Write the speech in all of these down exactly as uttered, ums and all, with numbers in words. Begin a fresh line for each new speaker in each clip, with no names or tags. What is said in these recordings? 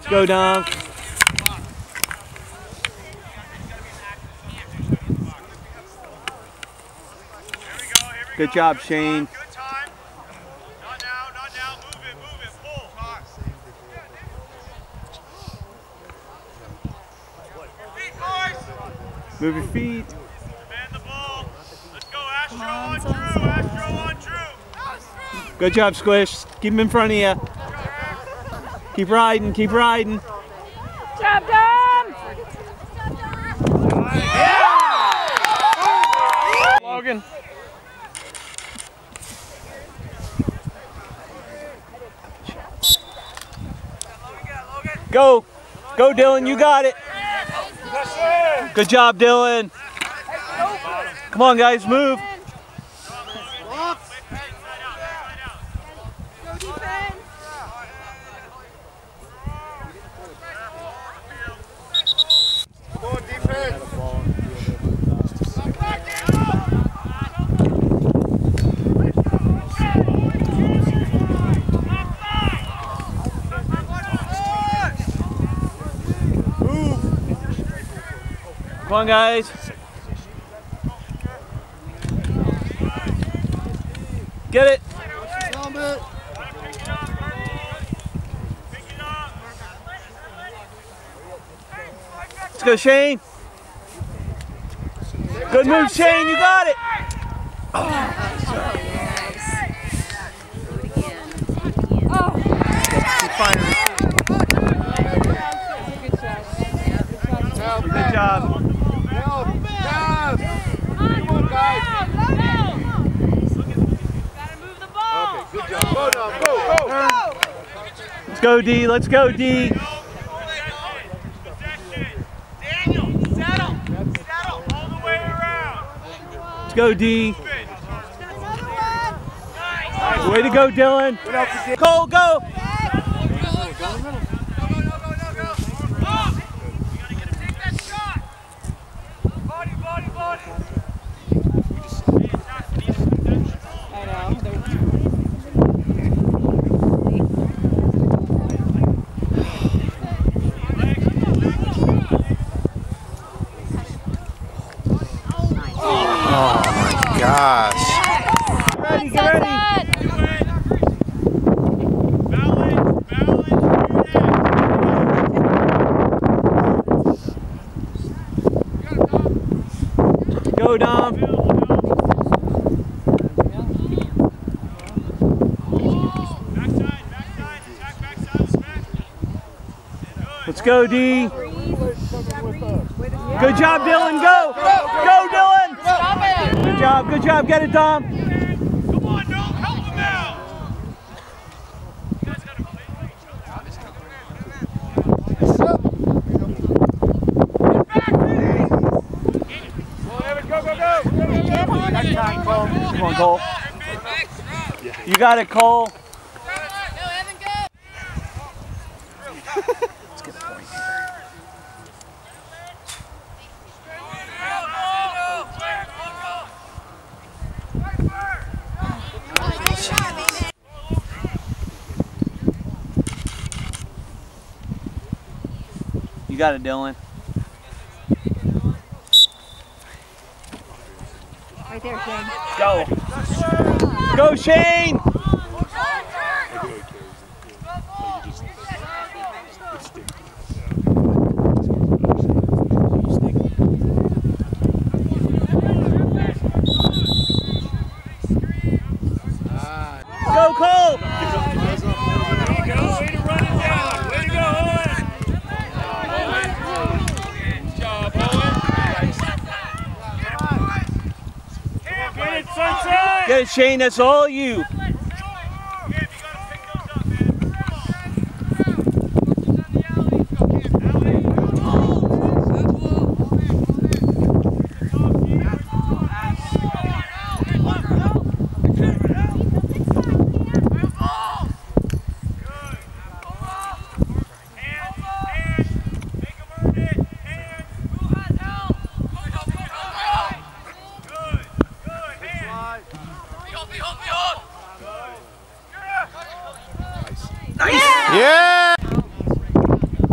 Let's go, Dom. Good job, Shane.
Good time. Not now, not now. Move it, move it. Pull. Feet, boys.
Move your feet.
Demand the ball. Let's go, Astro on Drew. Astro on Drew.
Good job, Squish. Keep him in front of you. Keep riding, keep riding.
Good job, Dom!
Yeah!
Logan.
Go. Go, Dylan. You got it. Good job, Dylan. Come on, guys. Move. Come on, guys. Get it. Let's go, Shane. Good move, Shane. You got it. Good job. Let's go, D. Let's go, D.
Daniel, settle. Settle all the way around.
Let's go, D. Way to go, Dylan. Cole, go.
Gosh.
Ready, get ready. Go, Dom. Let's go, D. Good job, Dylan. Go. Go, Dylan. Good job. Good job. Get it, Dom.
Come on, Dom. Help him out. Go, go, go.
Come on, Cole. You got it, Cole. You got it, Dylan.
Right there, Shane.
Go. Go, Shane. Go, Cole. Get it, Shane. That's all you.
Yeah!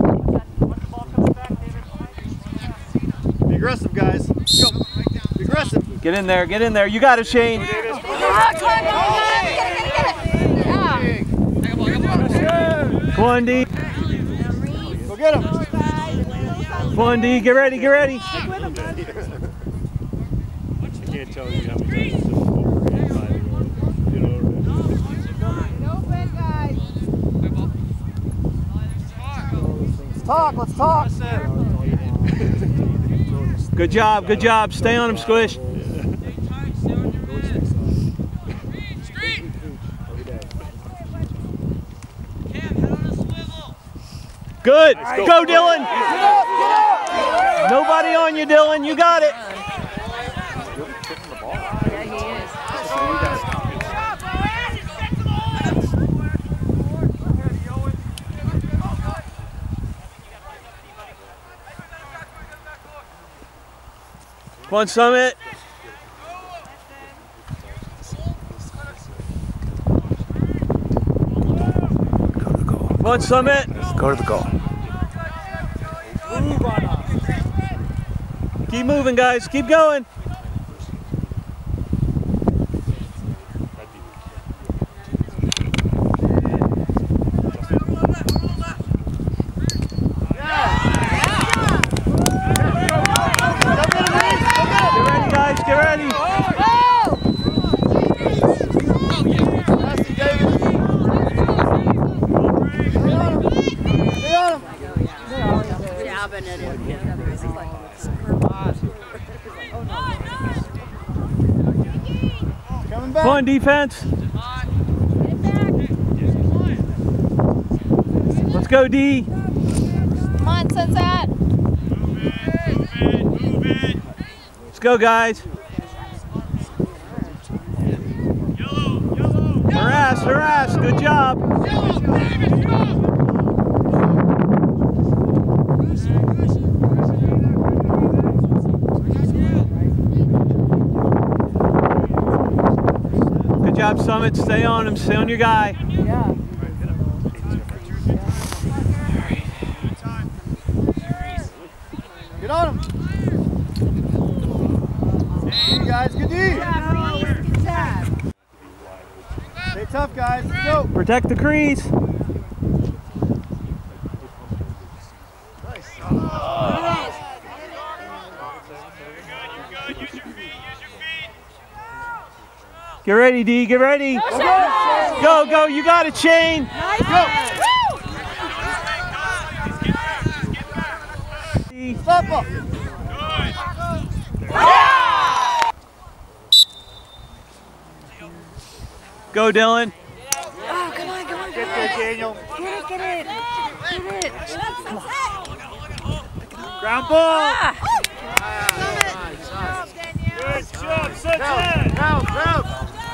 Get in there, get in there. You got it, Shane.
Oh, come on, come on, come on. Get it, get it, get it. Yeah.
Come on, D.
Go get him.
Come on, D. Get ready, get ready.
I can't tell you how many times you know.
Let's talk, let's talk.
Good job, good job. Stay on him, Squish. Good.
Go.
Go, Dylan. Nobody on you, Dylan. You got it.
Yeah, he is.
Come on, Summit. Come on, Summit.
Go to the goal.
Keep moving, guys. Keep going. Get ready, guys. Get ready.
Coming
Come on, defense. Let's go, D.
Come on, Sunset.
Let's go, guys. Harass, harass. Good job. Good job, Summit. Stay on him. Stay on your guy.
Yeah.
Get on him. Good guys, good D. Stay tough, guys. Let's go.
Protect the crease. Get ready, D. Get ready. Go, go. You got it, Shane.
Go. Stop up.
Go, Dylan.
Oh, come on, come on,
Get
come
there,
on.
Daniel.
Get it, get it. Get it.
Ground ball.
Ah.
Good job, Sunset. Ground, ground.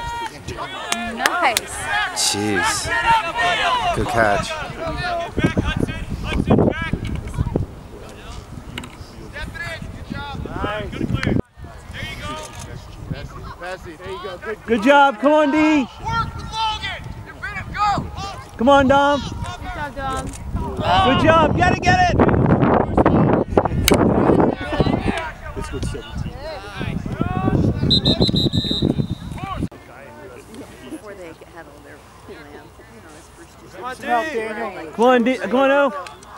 Nice.
Jeez. Good catch.
There you go. Good.
Good job. Come on, D. Come on, Dom.
Good job, Dom.
Good job. Get it, get it.
This one's seventeen.
Before they had all their plans, you know, his first two
Come on,
seasons.
Daniel.
Come on, D. Come on, O.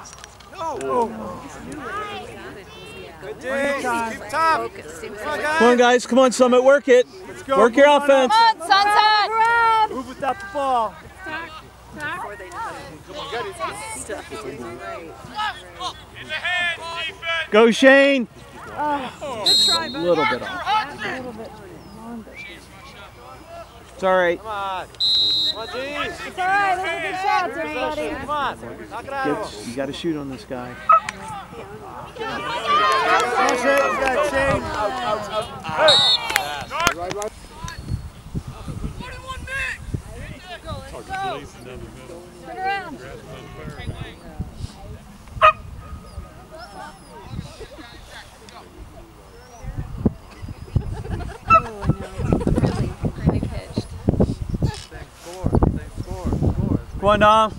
Good D. Keep top.
Focus. He was
Come on,
Come on,
guys.
guys. Come on, Summit. Work it.
Let's go.
Work your
Move on
offense.
up.
Come on, Sunset.
Move without the ball.
before they knew how to stuff. Right.
In the hands, defense.
Go, Shane.
Good try,
A little bit off. It's all right.
Come on. Come on, D.
It's all right. Those are good shots, everybody.
Come on. Knock it out.
Get, you got to shoot on this guy.
Come on, Shane. You got it, Shane.
Turn around.
Really, really pitched.
Come on, Dom.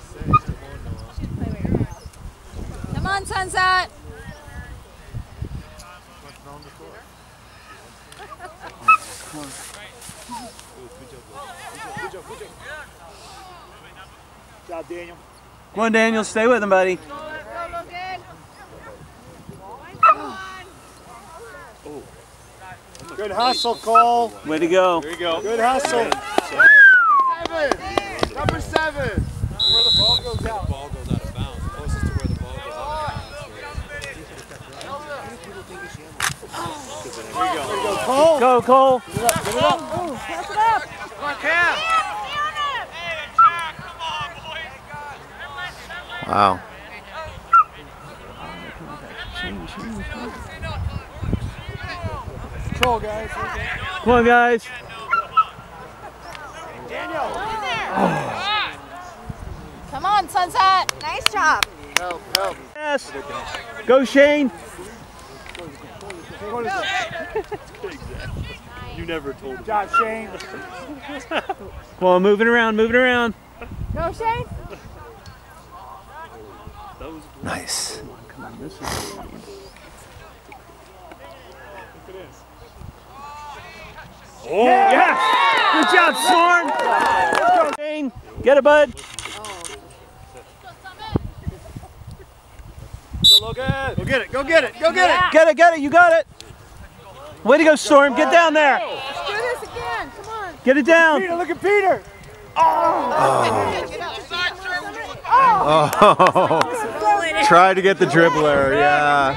Come on, Sunset.
job, Daniel.
Come on, Daniel, stay with him, buddy.
Good hustle, Cole.
Way to go.
There you go.
Good hustle. Seven. Number seven. Where the ball goes out.
The ball goes out of bounds. Closest to where the ball goes out of bounds.
There you go, Cole.
Go, Cole.
Get it up, get it up.
Oh, pass it up.
Come on, Cam.
Wow.
Control, guys.
Come on, guys.
Come on, Sunset. Nice job.
Help, help.
Yes. Go, Shane.
You never told me.
Good job, Shane.
Come on, moving around, moving around.
Go, Shane.
Nice.
Oh, yes. Good job, Storm. Shane, get it, bud.
Go get it, go get it, go get it.
Get it, get it, you got it. Way to go, Storm. Get down there.
Let's do this again. Come on.
Get it down.
Peter, look at Peter.
Oh. Try to get the dribbler, yeah.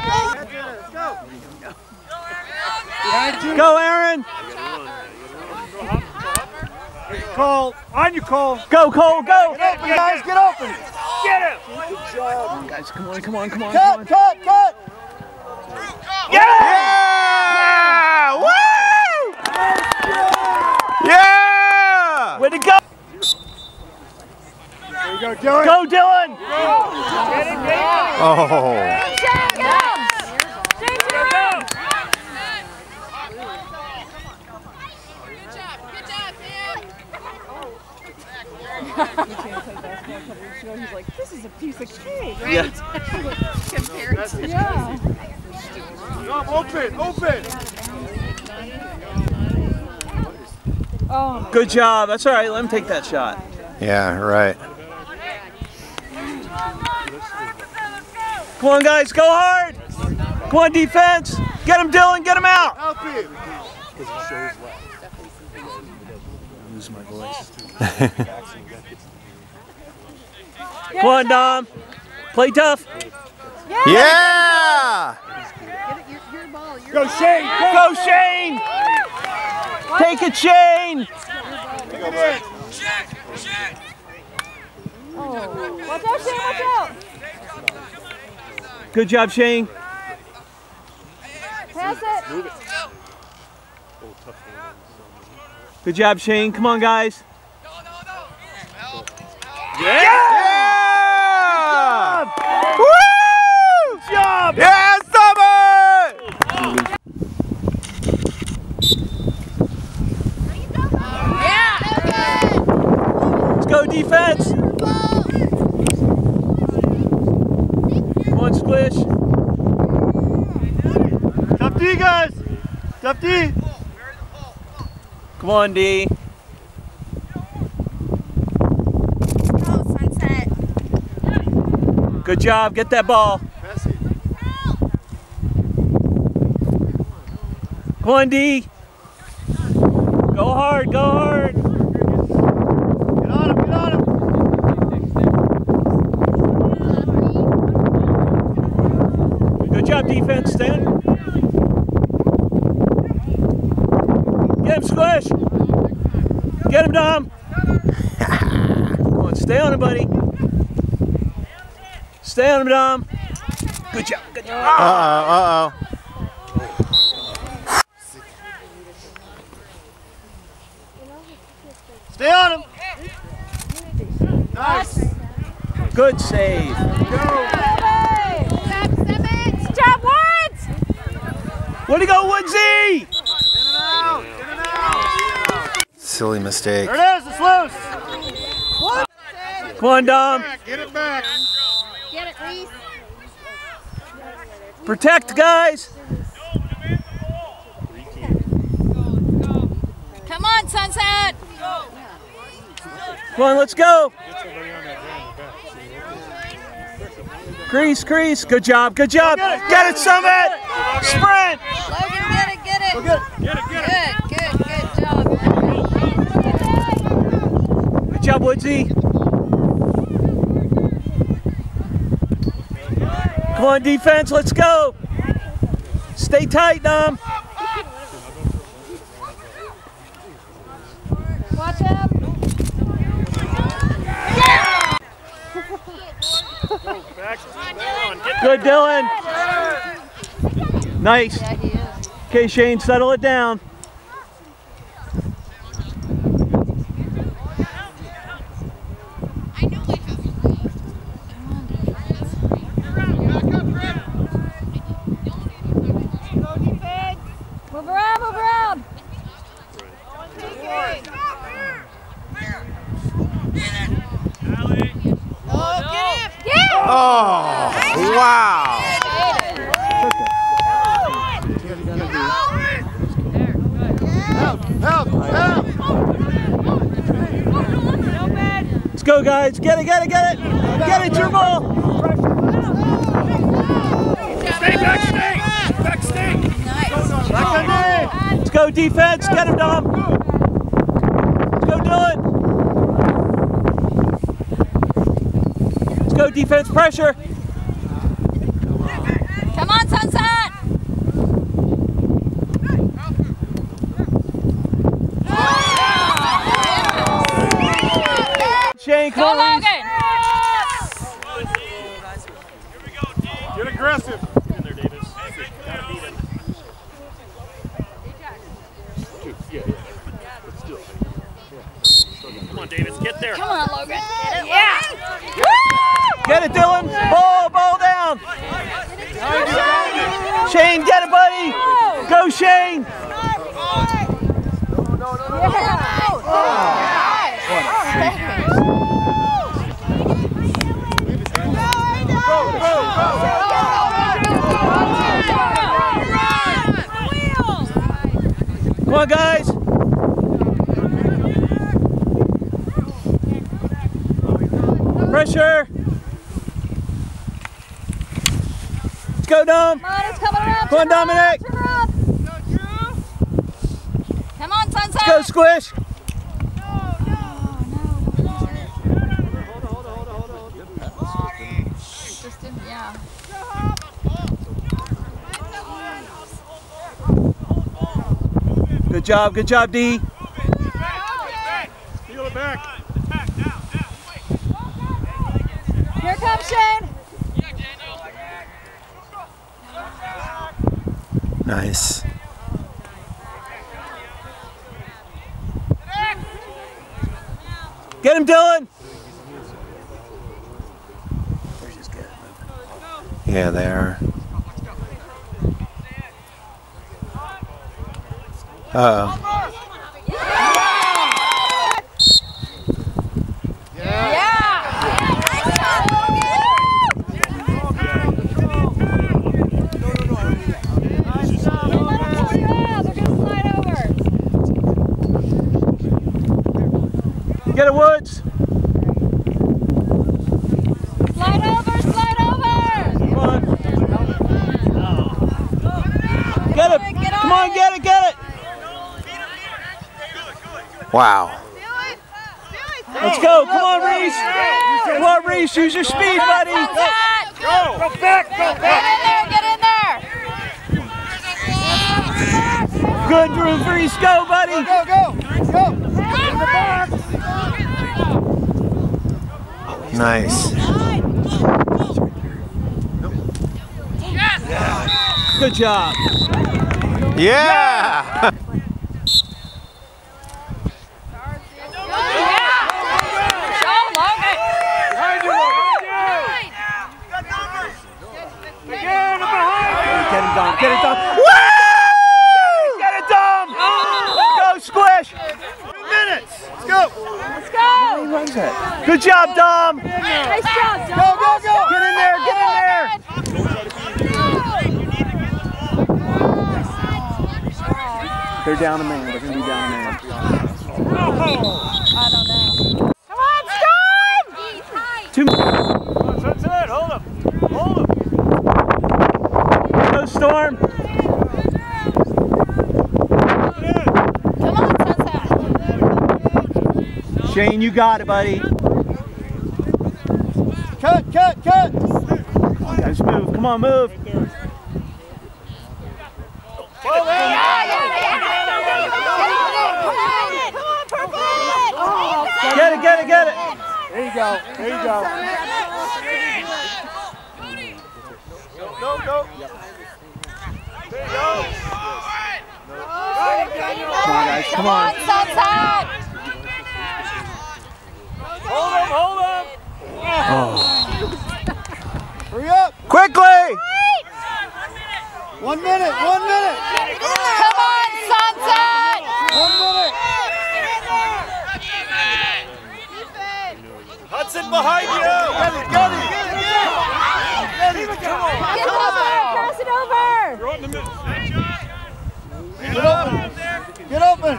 Go, Aaron.
Cole, on you, Cole.
Go, Cole, go.
Get open, guys, get open.
Get him. Good job. Guys, come on, come on, come on.
Cut,
come on.
cut, cut.
Yeah!
Yeah! Woo! Yeah!
Way to go.
There you go, Dylan.
Go, Dylan.
Get it, get it.
Oh.
Shane, get him. Shane, get him. He's like, this is a piece of cake. Right?
Yeah.
Compared to yeah.
Come, open, open.
Oh,
Good job. That's all right. Let him take that shot.
Yeah, right.
Come on, guys. Go hard. Come on, defense. Get him, Dylan. Get him out.
Help him.
Lose my voice.
Come on, Dom. Play tough.
Yeah!
Go, Shane. Go.
Go, Shane. Take it, Shane.
Get it.
oh. Watch out, Shane, watch out.
Good job, Shane.
Pass it.
Good job, Shane. Come on, guys.
Yeah! Woo!
Good job.
Yeah, Summit!
Let's go, defense. Come on, Squish.
Tough D, guys. Tough D.
Come on, D. Good job. Get that ball.
Pass it.
Come on, D. Go hard. Go hard.
Get on him, get on him.
Good job, defense. Stand. Get him, Squish. Get him, Dom. Come on, stay on him, buddy. Stay on him, Dom. Good job. Good job.
Uh-oh, uh-oh.
Stay on him. Nice.
Good save.
Good job, Woods.
Way to go, Woodsy!
In and out. In and out.
Silly mistake.
There it is. It's loose.
Come on, Dom.
Get it back.
Get it, Reese.
Protect, guys.
Come on, on, Sunset!
Come on, let's go. Crease, crease. Good job, good job. Get it, Summit. Sprint.
Logan, get it, get it.
Get it.
Get it, get it.
Good, good, good job.
Good job, Woodsy. Come on, defense, let's go. Stay tight, Dom.
Watch him.
Back, back on. Get
Good, Dylan. Nice.
Yeah, he is.
Okay, Shane, settle it down.
Move around, move around. Oh, get him. Yeah.
Oh, wow.
Help, help.
Let's go, guys. Get it, get it, get it. Get it, your ball.
Stay back, stay. Back, stay.
Let's go, defense. Get him, Dom. Let's go, Dylan. Let's go, defense. Pressure.
Come on, Sunset.
Shane,
Go,
come on.
Logan.
Get aggressive. In there, Davis. Gotta beat him. Come on, Davis. Get there.
Come on, Logan. Yeah.
Get it, Dylan. Ball, ball down. Shane, get it, buddy. Go, Shane. Come on, guys. Pressure. Let's go, Dom.
Come on, it's coming around.
Come on,
Turn around,
Dominic.
turn around. Come on, Sunset.
Let's go, Squish.
Just didn't, yeah.
Good job, good job, D.
Steal it back.
Here comes Shane.
Nice.
Get him, Dylan.
Yeah, they are. Uh-oh.
Get it, Woods.
Slide over, slide over.
Come on. Get it. Come on, get it, get it.
Wow.
Let's go. Come on, Reese. Come on, Reese. Use your speed, buddy.
Go. Go back. Go back.
Get in there, get in there.
Good move, Reese. Go, buddy.
Go, go, go.
Nice.
Good job.
Yeah.
Get him, Dom. Get it, Dom. Woo! Get it, Dom. Go, Squish.
Two minutes. Let's go.
Let's go.
Good job, Dom.
Nice job, Dom.
Go, go, go.
Get in there. Get in there. They're down a man. They're going to be down a man.
I don't know. Come on, Storm!
Two.
Come on, Sunset, hold him. Hold him.
Go, Storm.
Come on, Sunset.
Shane, you got it, buddy.
Cut, cut, cut.
Come on, guys, move. Come on, move.
Well,
Yeah, yeah, yeah. Come on, Purple.
Get it, get it, get it.
There you go. There you go.
Go, go. There you go.
Come on, guys, come on.
Sunset.
Hold him, hold him.
Hurry up.
Quickly!
One minute, one minute.
Come on, Sunset.
One minute.
Hudson behind you.
Get it, get it. Get it.
Get over. Pass it over.
Throw it in the middle.
Get open. Get open.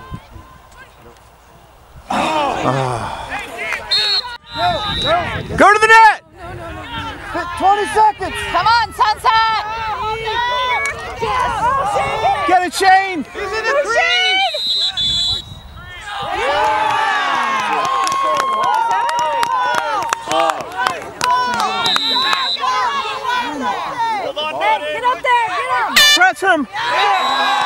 Go, go.
Go to the net!
twenty seconds.
Come on, Sunset.
Get it, Shane!
He's in the green.
Hold on, buddy.
Get up there. Get up.
Press him!
Yeah.